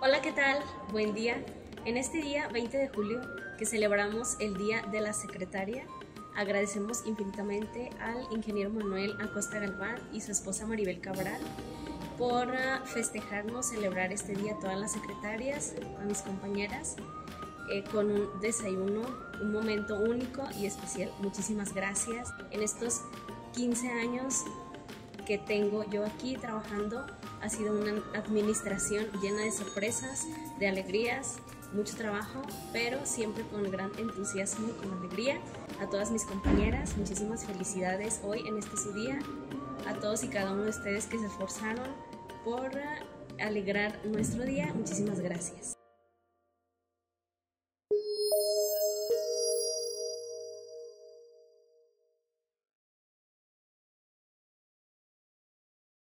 Hola, ¿qué tal? Buen día. En este día 20 de julio, que celebramos el Día de la Secretaria, agradecemos infinitamente al ingeniero Manuel Acosta Galván y su esposa Maribel Cabral por festejarnos, celebrar este día a todas las secretarias, a mis compañeras, con un desayuno, un momento único y especial. Muchísimas gracias. En estos 15 años que tengo yo aquí trabajando, ha sido una administración llena de sorpresas, de alegrías, mucho trabajo, pero siempre con gran entusiasmo y con alegría. A todas mis compañeras, muchísimas felicidades hoy en este su día. A todos y cada uno de ustedes que se esforzaron por alegrar nuestro día, muchísimas gracias.